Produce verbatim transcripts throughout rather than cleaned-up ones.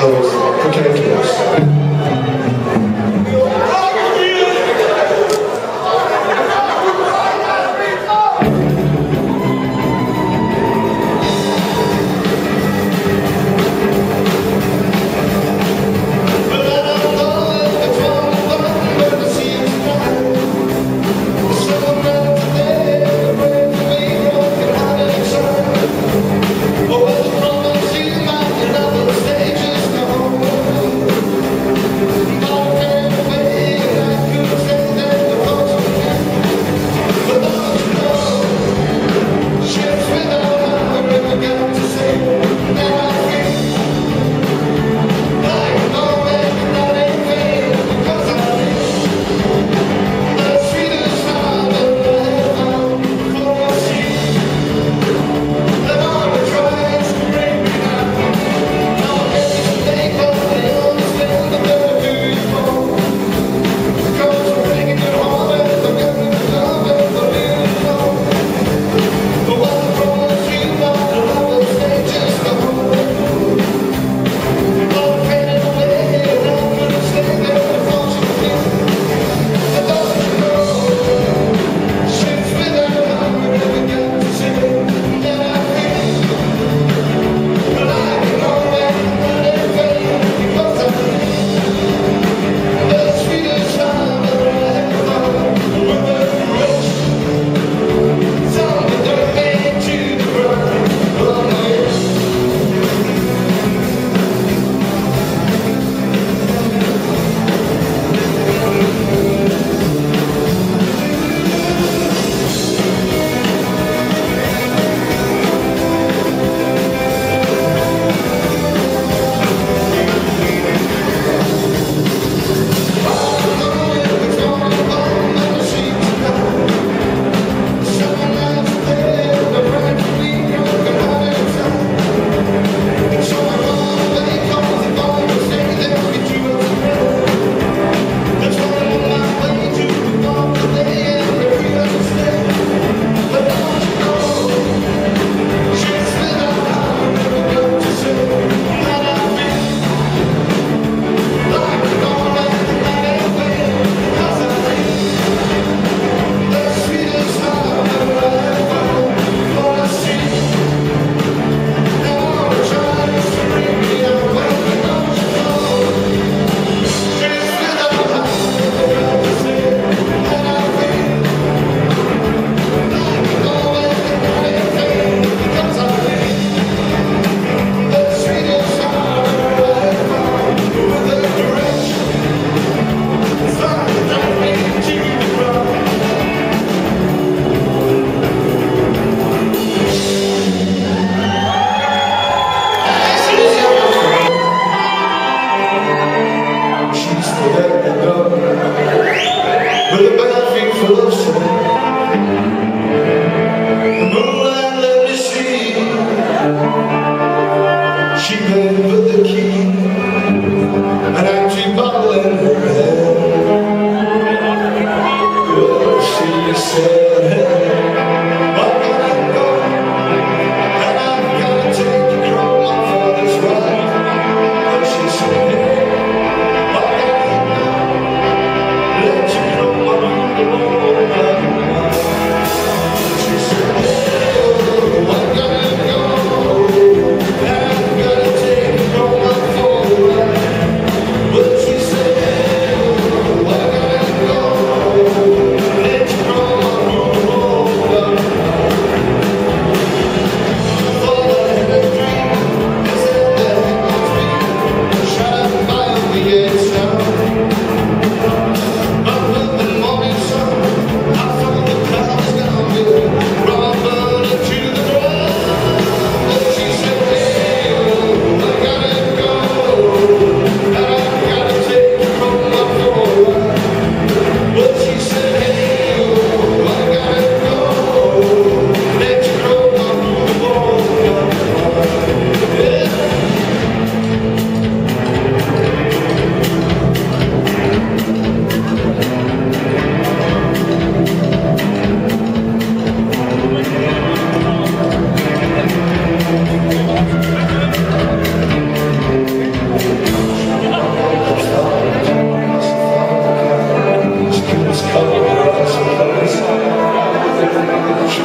always pertain to us.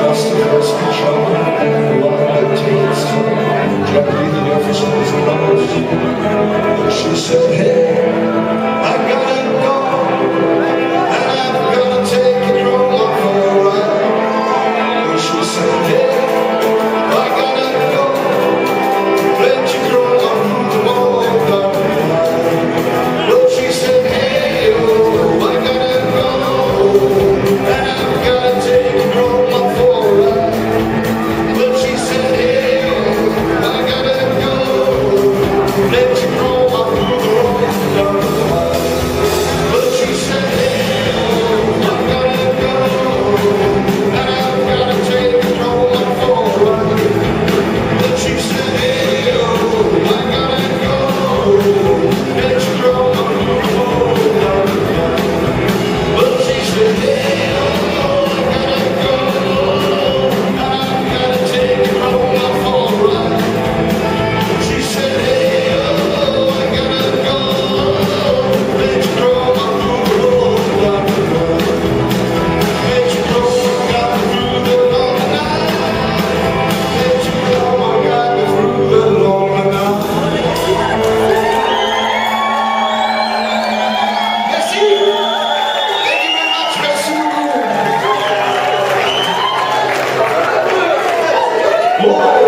crossed the first control, the one that takes toll, tried to be the officer's clothes. She said, hey, I gotta go, and I've gotta take it home for a ride. She said, hey, I gotta go, let you grow up the more dark night. Well, she said, hey, oh, I gotta go, and I've gotta take it home for a ride. Well, she said, hey, oh, I gotta go, let you grow up the more dark night. Well, she said, hey, oh, I gotta go, and I've gotta take it home for a ride. But she said, hey, oh, I gotta go, let you grow up before the dark night. But she said, hey, oh, I gotta go, and I've gotta take it home for a ride. She said, hey, oh, I gotta go, let you grow up before the dark night. Let you grow up through the long night. Let you grow up through the long night. Merci. Thank you very much. Merci beaucoup.